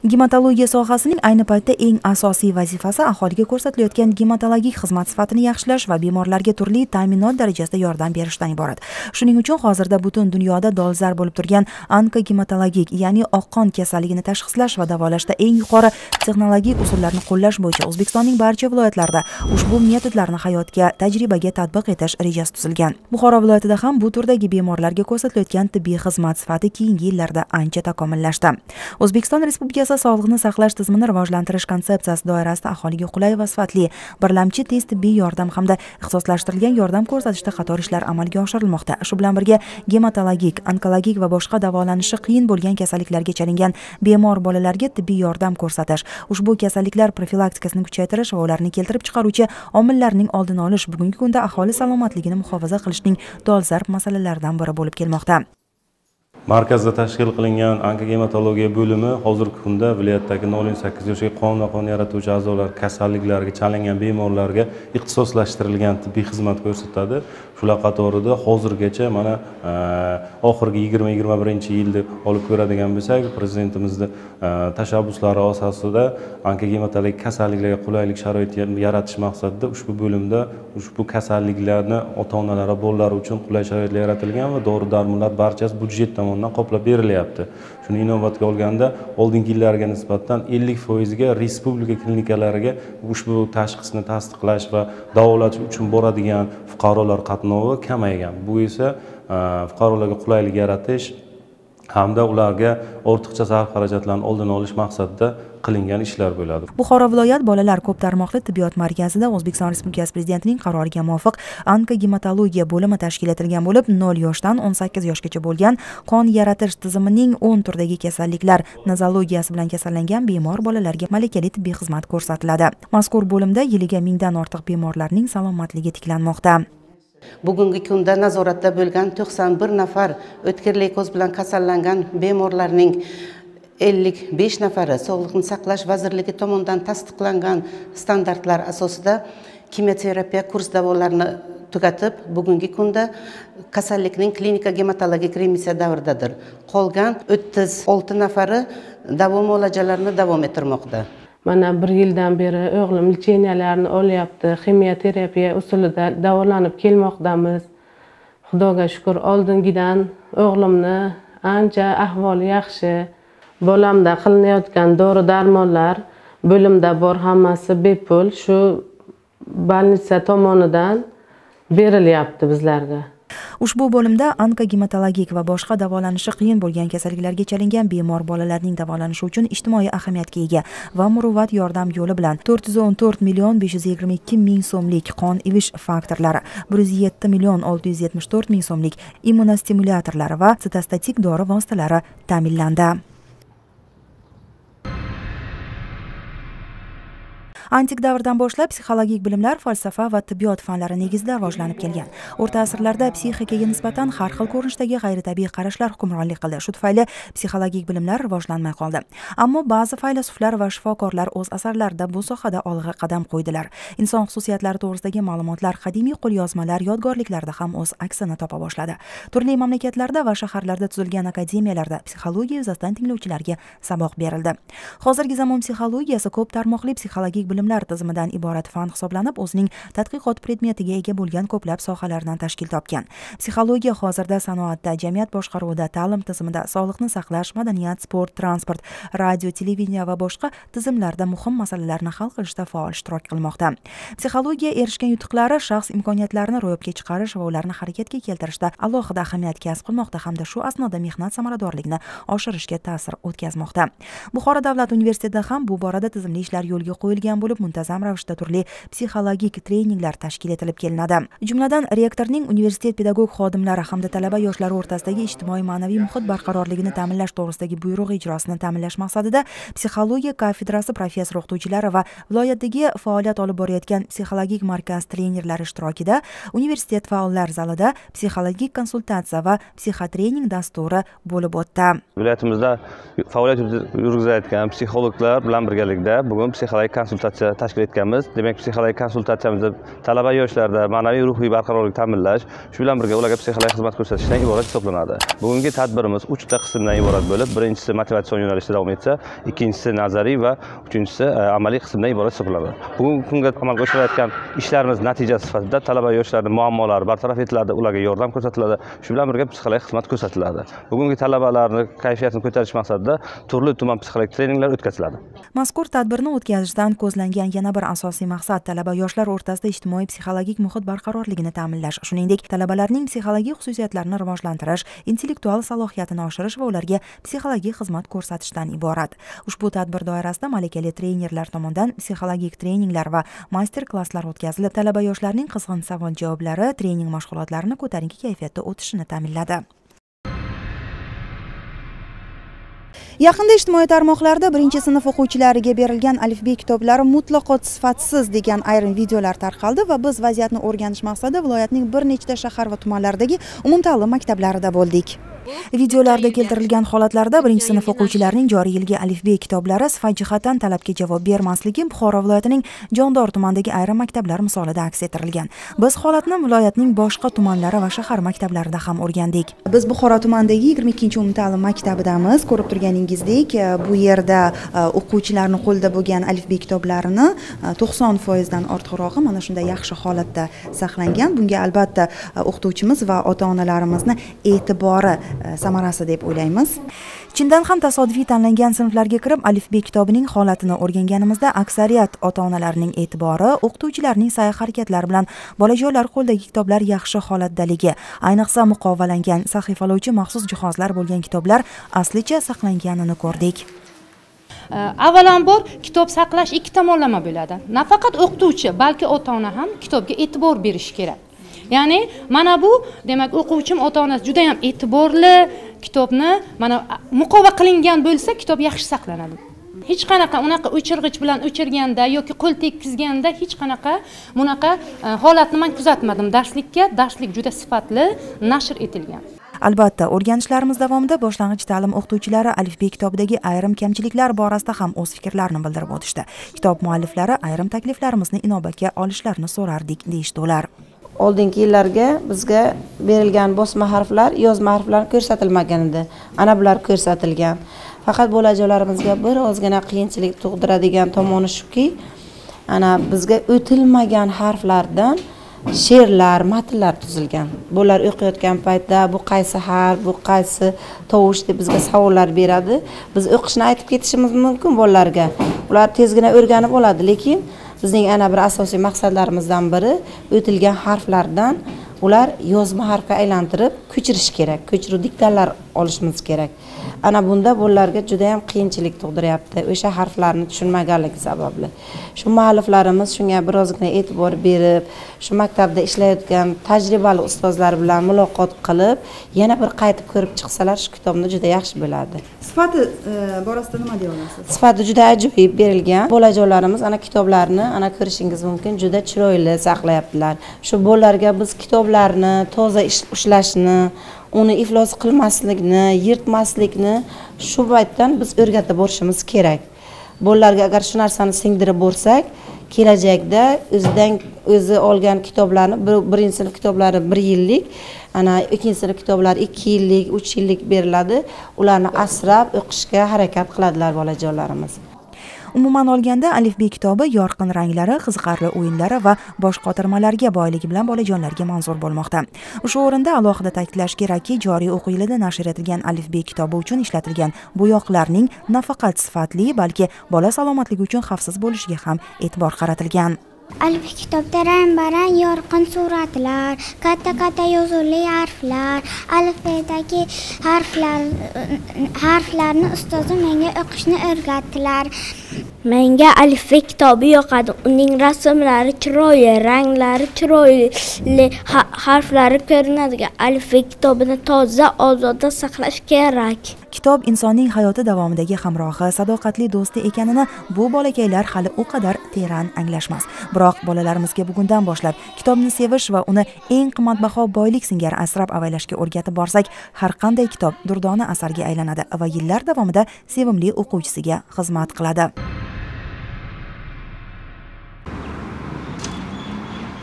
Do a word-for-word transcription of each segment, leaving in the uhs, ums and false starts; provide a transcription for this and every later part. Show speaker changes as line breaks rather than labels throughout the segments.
Gematologiya sohasining ayni paytda eng asosiy vazifasi aholiga ko'rsatilayotgan gematologik xizmat sifatini yaxshilash va bemorlarga turli ta'minot darajasida yordam berishdan iborat. Shuning uchun hozirda butun dunyoda dolzarb bo'lib turgan onkogematologik, ya'ni oq qon kasalligini tashxislash va davolashda eng yuqori texnologik usullarni qo'llash bo'yicha O'zbekistonning barcha viloyatlarida ushbu metodlarni hayotga, tajribaga tatbiq etish rejasi tuzilgan. Buxoro viloyatida ham bu turdagi bemorlarga ko'rsatilayotgan tibbiy xizmat sifati keyingi yillarda ancha takomillashdi. O'zbekiston Respublikasi Sog'liqni saqlash tizimini rivojlantirish konsepsiyasi doirasida aholiga qulay va sifatli birlamchi tez tibbiy yordam hamda ixtisoslashtirilgan yordam ko'rsatishda qator ishlar amalga oshirilmoqda. Shu bilan birga gematologik, onkologik va boshqa davolanishi qiyin bo'lgan kasalliklarga chalingan bemor bolalarga tibbiy yordam ko'rsatish, ushbu kasalliklar profilaktikasini kuchaytirish va ularni keltirib chiqaruvchi omillarning oldini olish bugungi kunda aholi salomatligini muhofaza qilishning dolzarb masalalaridan biri bo'lib kelmoqda.
Markazda tashkil qilingan onkogematologiya bo'limi hozirgi kunda viloyatdagi nol sakkiz yoshga qonun qon yaratuvchi a'zolar kasalliklarga chalingan bemorlarga ixtisoslashtirilgan tibbiy xizmat ko'rsatadi. Shular qatorida hozirgacha mana oxirgi yigirma yigirma birinchi yilda olib ko'radigan bo'lsak, prezidentimizning tashabbuslari asosida onkogematologik kasalliklarga qulaylik sharoit yaratish maqsadida ushbu bo'limda ushbu kasalliklarni ota-onalari, bolalar uchun qulay sharoitlar yaratilgan va dori-darmonlar barchasi budjet tomonidan qoplab berilyapti. Shuni inobatga olganda oldingi yillarga nisbatan ellik foizga respublika klinikalariga ushbu tashxisni tasdiqlash va davolash uchun boradigan fuqarolar qatnovi kamaygan. Bu esa fuqarolarga qulaylik yaratish hamda ularga ortiqcha sarf xarajatlarni oldini olish maqsadida qilingan ishlar bo'ladi.
Buxoro viloyat bolalar ko'p tarmoqli tibbiyot markazida O'zbekiston Respublikasi Prezidentining qaroriga muvofiq onkogematologiya bo'limi tashkil etilgan bo'lib, nol yoshdan o'n sakkiz yoshgacha bo'lgan qon yaratish tizimining o'n turdagi kasalliklar nozologiyasi bilan kasallangan bemor bolalarga malakali tibbiy xizmat ko'rsatiladi. Mazkur bo'limda yiliga mingdan ortiq bemorlarning salomatligi tiklanmoqda.
Bugungi kunda nazoratda bo'lgan to'qson bir nafar o'tkir leykoz bilan kasallangan bemorlarning ellik besh nafari Sog'liqni saqlash vazirligi tomonidan tasdiqlangan standartlar asosida kimyoterapiya kurs davolarini tugatib, bugungi kunda kasallikning klinika gematologik remissiya davridadir. Qolgan o'ttiz olti nafari davo muolajalarini davom ettirmoqda.
Mana bir yildan beri o'g'lim lecheniyalarni olyapti, kimyoterapiya usulida davolanib kelmoqdamiz. Xudoga shukr, oldingidan o'g'limni ancha ahvoli yaxshi. Bolamda qilinayotgan dori-darmonlar bo'limda bor, hammasi bepul shu больница tomonidan berilyapti bizlarga.
Ushbu bo'limda onkogematologik va boshqa davolanishi qiyin bo'lgan kasalliklarga chalingan bemor bolalarning davolanishi uchun ijtimoiy ahamiyatga ega va muruvvat yordam yo'li bilan to'rt yuz o'n to'rt million besh yuz yigirma ikki ming so'mlik qon ivish faktorlari, bir yuz yetti million olti yuz yetmish to'rt ming so'mlik immunostimulyatorlar va sitostatik dori vositalari ta'minlandi. Antik davrdan boshlab psixologik bilimlar falsafa va tibbiyot fanlari negizida rivojlanib kelgan. O'rta asrlarda psixikaga nisbatan har xil ko'rinishdagi g'ayritabiiy qarashlar hukmronlik qildi. Shu tufayli psixologik bilimlar rivojlanmay qoldi. Ammo ba'zi faylasuflar va shifokorlar o'z asarlarida bu sohada olg'a qadam qo'ydilar. Inson xususiyatlari to'g'risidagi ma'lumotlar qadimiy qo'lyozmalar, yodgorliklarda ham o'z aksini topa boshladi. Turli mamlakatlarda va shaharlarda tuzilgan akademiyalarda psixologiya yuzasidan tinglovchilarga saboq berildi. Hozirgi zamon psixologiyasi ko'p tarmoqli psixologik bilimlar tizimidan iborat fan hisoblanib, o'zining tadqiqot predmetiga ega bo'lgan ko'plab sohalardan tashkil topgan. Psixologiya hozirda sanoatda, jamiyat boshqaruvida, ta'lim tizimida, sog'liqni saqlash, madaniyat, sport, transport, radio, televideniya va boshqa tizimlarda muhim masalalarni hal qilishda faol ishtirok qilmoqda. Psixologiya erishgan yutuqlari shaxs imkoniyatlarini ro'yobga chiqarish va ularni harakatga keltirishda alohida ahamiyat kasb qilmoqda hamda shu asnoda mehnat samaradorligini oshirishga ta'sir o'tkazmoqda. Buxoro davlat universitetida ham bu borada tizimli ishlar yo'lga qo'yilgan bo'lib, muntazam ravishda turli psixologik treninglar tashkil etilib kelinadi. Jumladan, rektorning universitet pedagog xodimlari hamda talaba yoshlari o'rtasidagi ijtimoiy-ma'naviy muhit barqarorligini ta'minlash to'g'risidagi buyruq ijrosini ta'minlash maqsadida psixologiya kafedrasi professor o'qituvchilari va viloyatdagi faoliyat olib borayotgan psixologik markaz trenerlari ishtirokida universitet faollar zalida psixologik konsultatsiya va psixotrening dasturi bo'lib o'tdi.
Viloyatimizda faoliyat yurgizayotgan psixologlar bilan birgalikda bugun psixologik konsultatsiya konsultatsiya tashkil etganmiz. Demak, psixologik konsultatsiyamizda talaba yoshlarda ma'naviy ruhiy barqarorlik ta'minlash, shu bilan birga ularga psixologik xizmat ko'rsatishdan iborat hisoblanadi. Bugungi tadbirimiz uchta qismdan iborat bo'lib, birinchisi motivatsion yo'nalishda davom etsa, ikkinchisi nazariy va uchinchisi amaliy qismdan iborat hisoblanadi. Bugungi kunga amalga oshirilayotgan ishlarimiz natijasi sifatida talaba yoshlarning muammolari bartaraf etiladi, ularga yordam ko'rsatiladi, shu bilan birga psixologik xizmat ko'rsatiladi. Bugungi talabalarni kayfiyatini ko'tarish maqsadida turli tuman psixologik treninglar o'tkaziladi.
Mazkur tadbirni o'tkazishdan ko'zlangan yana bir asosiy maqsad talaba yoshlar o'rtasida ijtimoiy psixologik muhit barqarorligini ta'minlash, shuningdek talabalarning psixologik xususiyatlarini rivojlantirish, intellektual salohiyatini oshirish va ularga psixologik xizmat ko'rsatishdan iborat. Ushbu tadbir doirasida malakali trenerlar tomonidan psixologik treninglar va master-klasslar o'tkazilib, talaba yoshlarning qizg'in savol-javoblari trening mashg'ulotlarini ko'tarinki kayfiyatda o'tishini ta'minladi. Yaqinda ijtimoiy tarmoqlarda birinchi sinf o'quvchilariga berilgan alifbe kitoblari mutlaqo sifatsiz degan ayrim videolar tarqaldi va biz vaziyatni o'rganish maqsadida viloyatning bir nechta shahar va tumanlaridagi umumta'lim maktablarida bo'ldik. Videolarda keltirilgan holatlarda birinchi sinf o'quvchilarining joriy yilgi alifbe kitoblari sifat jihatdan talabga javob bermasligi Buxoro viloyatining Jondor tumanidagi ayrim maktablar misolida aks ettirilgan. Biz holatni viloyatning boshqa tumanlari va shahar maktablarida ham o'rgandik. Biz Buxoro tumanidagi yigirma ikkinchi umumta'lim maktabidamiz. Ko'rib turganingizdek, bu yerda o'quvchilarning qo'lida bo'lgan alifbe kitoblarini to'qson foiz dan ortiqrog'i mana shunday yaxshi holatda saqlangan. Bunga albatta o'qituvchimiz va ota-onalarimizni e'tibori samarasi deb o'ylaymiz. Chindan ham tasodifiy tanlangan sinflarga kirib alifbe kitobining holatini o'rganganimizda aksariyat ota-onalarning e'tibori o'qituvchilarning sa'y-harakatlari bilan bolajonlar qo'ldagi kitoblar yaxshi holatdaligi, ayniqsa muqovalangan sahifalovchi maxsus jihozlar bo'lgan kitoblar aslicha saqlanganini ko'rdik.
Avvalambor kitob saqlash ikki tomonlama bo'ladi. Nafaqat o'qituvchi, balki ota-ona ham kitobga e'tibor berish kerak. Ya'ni mana bu demak o'quvchim ota-onasi juda ham e'tiborli, kitobni mana muqova qilingan bo'lsa kitob yaxshi saqlanadi. Hech qanaqa unaqa o'chirg'ich bilan o'chirganda yoki qo'l tekkizganda hech qanaqa bunaqa holatni men kuzatmadim. Darslikka darslik juda sifatli nashr etilgan.
Albatta, o'rganishlarimiz davomida boshlang'ich ta'lim o'qituvchilari alifbe kitobidagi ayrim kamchiliklar borasida ham o'z fikrlarini bildirib o'tishdi. Kitob mualliflari ayrim takliflarimizni inobatga olishlarini so'rardik, deyishdi ular.
Oldingi yillarga bizga berilgan bosma harflar, yozma harflar ko'rsatilmagan edi. Ana bular ko'rsatilgan. Faqat bolajonlarimizga bir ozgina qiyinchilik tug'diradigan tomoni shuki, ana bizga o'tilmagan harflardan she'rlar, matnlar tuzilgan. Bular o'qiyotgan paytda bu qaysi harf, bu qaysi tovush deb bizga savollar beradi. Biz o'qishni aytib ketishimiz mumkin bolalarga. Ular tezgina o'rganib oladi, lekin bizning ana bir asosiy maqsadlarimizdan biri o'tilgan harflardan ular yozma harfga aylantirib ko'chirish kerak, ko'chiruv diktanlar olishimiz kerak. Ana bunda bolalarga juda ham qiyinchilik tug'diryapti, o'sha harflarni tushunmaganligi sababli. Shu mualliflarimiz shunga birozgina e'tibor berib, shu maktabda ishlayotgan tajribali ustozlar bilan muloqot qilib, yana bir qaytib ko'rib chiqsalar, shu kitobni juda yaxshi bo'ladi.
Sifati borasida nima deya olasiz?
Sifati juda ajoyib berilgan. Bolajonlarimiz ana kitoblarni ana ko'rishingiz mumkin, juda chiroyli saqlayaptilar. Shu bolalarga biz kitoblarni toza ushlashni, uni iflos qilmaslikni, yirtmaslikni shu paytdan biz o'rgatib borishimiz kerak. Bolalarga agar shu narsani singdirib borsak, kelajakda o'zidan o'zi olgan kitoblarni, birinchi sinf kitoblari bir yillik, ana ikkinchi sinf kitoblari ikki yillik, uch yillik beriladi. Ularni asrab o'qishga harakat qiladilar bolajonlarimiz.
Umuman olganda alifbe kitobi yorqin ranglari, qiziqarli o'yinlari va bosh qotirmalarga boyligi bilan bolajonlarga manzur bo'lmoqda. O'sha o'rinda alohida ta'kidlash kerakki, joriy o'quv yilida nashr etilgan alifbe kitobi uchun ishlatilgan bo'yoqlarning nafaqat sifatli, balki bola salomatligi uchun xavfsiz bo'lishiga ham e'tibor qaratilgan.
Alifbe kitobda rang-barang yorqin suratlar, katta-katta yozuvli harflar, alifbedagi harflar harflarni ustozim menga o'qishni o'rgatdilar.
Menga alifbe kitobi yoqadi. Uning rasmlari chiroyli, ranglari chiroyli, harflari ko'rinadigan. Alifbe kitobini toza, ozoda saqlash kerak.
Kitob insonning hayoti davomidagi hamrohi, sadoqatli do'sti ekanini bu bolakaylar hali u qadar teran anglashmas. Biroq bolalarimizga bugundan boshlab kitobni sevish va uni eng qimmatbaho boylik singari asrab-avaylashga o'rgatib borsak, har qanday kitob durdona asarga aylanadi va yillar davomida sevimli o'quvchisiga xizmat qiladi.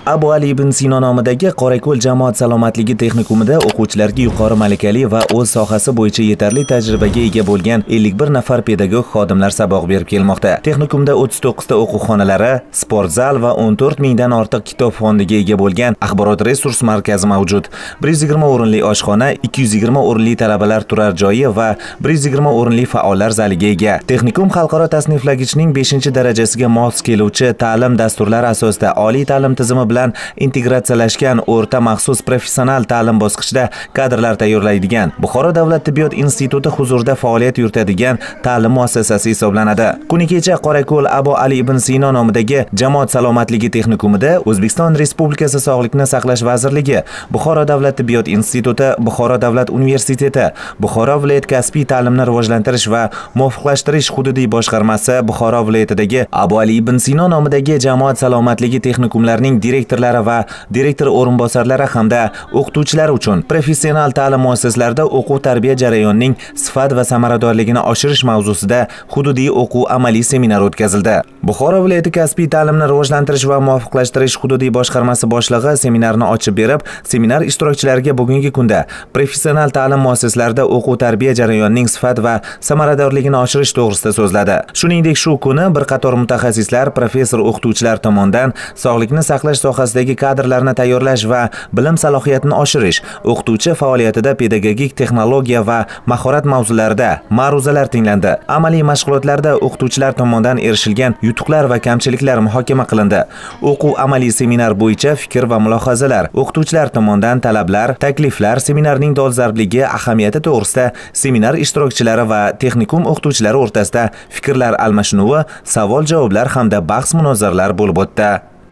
Abu Ali ibn Sino nomidagi Qorako'l jamoat salomatligi texnikumida o'quvchilarga yuqori malakali va o'z sohasi bo'yicha yetarli tajribaga ega bo'lgan ellik bir nafar pedagog xodimlar saboq berib kelmoqda. Texnikumda o'ttiz to'qqiz ta o'quv xonalari, sport zal va o'n to'rt mingdan ortiq kitob fondiga ega bo'lgan axborot resurs markazi mavjud. bir yuz yigirma o'rinli oshxona, ikki yuz yigirma o'rinli talabalar turar joyi va bir yuz yigirma o'rinli faollar zaliga ega. Texnikum xalqaro tasniflagichning beshinchi darajasiga mos keluvchi ta'lim dasturlari asosida oliy ta'lim tizimi bilan integratsiyalashgan o'rta maxsus professional ta'lim bosqichida kadrlar tayyorlaydigan Buxoro davlat tibbiyot instituti huzurida faoliyat yuritadigan ta'lim muassasasi hisoblanadi. Kuni kecha Qorako'l Abu Ali ibn Sino nomidagi jamoat salomatligi texnikumida O'zbekiston Respublikasi Sog'liqni saqlash vazirligi, Buxoro davlat tibbiyot instituti, Buxoro davlat universiteti, Buxoro viloyat kasbiy ta'limni rivojlantirish va muvofiqlashtirish hududiy boshqarmasi, Buxoro viloyatidagi Abu Ali ibn Sino nomidagi jamoat salomatligi texnikumlarining direktorlari va direktor o'rinbosarlari hamda o'qituvchilari uchun professional ta'lim muassaslarida o'quv tarbiya jarayonining sifat va samaradorligini oshirish mavzusida hududiy o'quv amaliy seminar o'tkazildi. Buxoro viloyati kasbiy ta'limni rivojlantirish va muvofiqlashtirish hududiy boshqarmasi boshlig'i seminarni ochib berib, seminar ishtirokchilariga bugungi kunda professional ta'lim muassaslarida o'quv tarbiya jarayonining sifat va samaradorligini oshirish to'g'risida so'zladi. Shuningdek, shu kuni bir qator mutaxassislar, professor o'qituvchilar tomonidan sog'liqni saqlash sohasidagi kadrlarni tayyorlash va bilim salohiyatini oshirish, o'qituvchi faoliyatida pedagogik texnologiya va mahorat mavzularida ma'ruzalar tinglandi. Amaliy mashg'ulotlarda o'qituvchilar tomonidan erishilgan yutuqlar va kamchiliklar muhokama qilindi. O'quv amaliy seminar bo'yicha fikr va mulohazalar, o'qituvchilar tomonidan talablar, takliflar, seminarning dolzarbligi, ahamiyati to'g'risida seminar ishtirokchilari va texnikum o'qituvchilari o'rtasida fikrlar almashinuvi, savol-javoblar hamda bahs-munozaralar bo'lib o'tdi.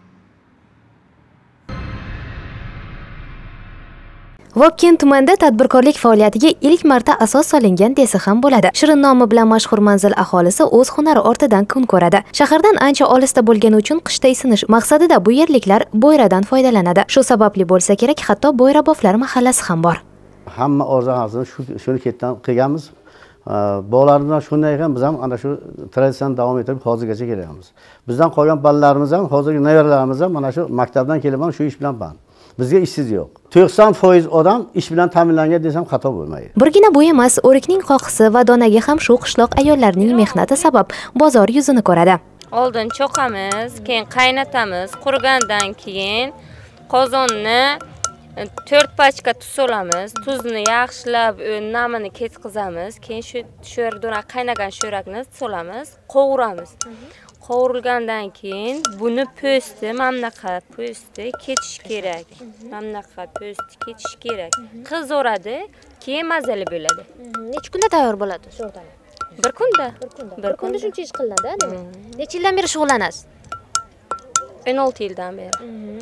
Vobkent tumanida tadbirkorlik faoliyatiga ilk marta asos solingan desa ham bo'ladi. Shirin nomi bilan mashhur manzil aholisi o'z hunari ortidan kun ko'radi. Shahardan ancha olisda bo'lgani uchun qishda isinish maqsadida bu yerliklar bo'yradan foydalanadi. Shu sababli bo'lsa kerak, hatto Bo'yraboflar mahallasi ham bor.
Hamma orzusini shu shuni ketdan qilganmiz. Bolalarimiz shunday ekan, biz ham ana shu traditsiyani davom ettirib hozirgacha kelyapmiz. Bizdan qolgan bolalarimiz ham, hozirgi nayarlarimiz ham mana shu maktabdan kelib shu ish bilan band. Bizga ishsiz yo'q. to'qson foiz odam ish bilan ta'minlangan desam xato bo'lmaydi.
Birgina bu emas, o'rikning qoqisi va donaga ham shu qishloq ayollarining mehnati sabab bozor yuzini ko'radi.
Oldin cho'qamiz, keyin qaynatamiz, qurigandan keyin qozonni to'rt pachka tuz solamiz, tuzni yaxshilab namini ketkizamiz, keyin shu sho'rdona qaynagan sho'rakni solamiz, qovuramiz. Qovurilgandan keyin buni po'sti, mamnaqa po'sti ketish kerak. Mamnaqa po'sti ketish kerak. Qizoradi, keyin mazali bo'ladi.
Necha kunda tayyor bo'ladi sho'rdan?
Bir kunda.
Bir kunda shuncha ish qilinadi, demak. Necha yildan beri shug'ullanasiz?
o'n olti yildan beri.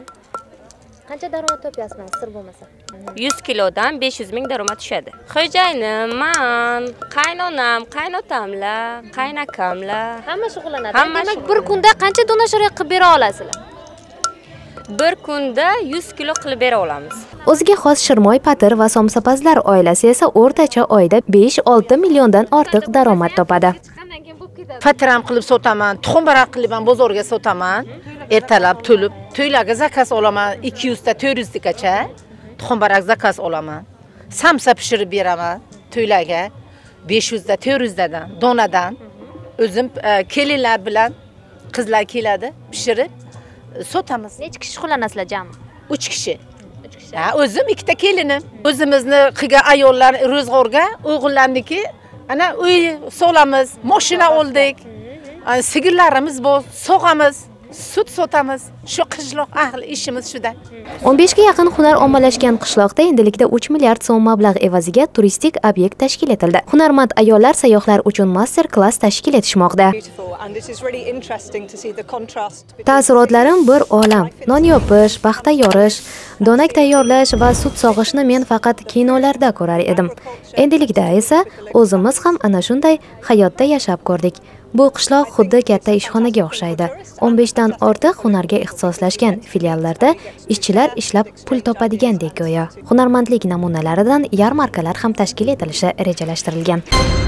Qancha daromad topyapsiz, sir bo'lmasa?
yuz kilodan besh yuz ming daromad tushadi. Xo'jayinim, men, qaynonam, qaynotamlar, qaynakamlar
hamma shug'ullanadi. Demak, bir kunda qancha dona sho'rak qilib bera olasizlar?
Bir kunda yuz kilo qilib bera olamiz.
O'ziga xos Shirmoy Patir va Somsapazlar oilasi esa o'rtacha oyda besh olti milliondan ortiq daromad topadi.
Fatiram qilib sotaman, tuxum barak qilib ham bozorga sotaman. Ertalab to'lib, to'ylarga zakaz olaman, ikki yuz ta to'rt yuz gacha. Tuxum barak zakaz olaman. Samsa pishirib beraman to'ylarga. besh yuz ta to'rt yuz tadan, donadan. O'zim kelinlar bilan qizlar keladi, pishirib sotamiz.
Necha kishi shug'ullanasizlar jami?
uch kishi. Ha, o'zim ikkita kelinim. O'zimizni qilgan ayollar ro'zg'orga, o'g'illarniki ana uy solamiz, mashina oldik. Sigirlarimiz bor, sog'amiz, sut sotamiz. Shu qishloq ahli ishimiz shuda.
o'n beshga yaqin hunar ommalashgan qishloqda endilikda uch milliard so'm mablag' evaziga turistik obyekt tashkil etildi. Hunarmand ayollar sayyohlar uchun master-klass tashkil etishmoqda. Taassurotlarim bir olam. Non yopish, paxta yorish, donak tayyorlash va sut sog'ishni men faqat kinolarda ko'rar edim. Endilikda esa o'zimiz ham ana shunday hayotda yashab ko'rdik. Bu qishloq xuddi katta ishxonaga o'xshaydi. o'n beshdan ortiq hunarga ixtisoslashgan filiallarda ishchilar ishlab pul topadigandek go'yo. Hunarmandlik namunalaridan yarmarkalar ham tashkil etilishi rejalashtirilgan.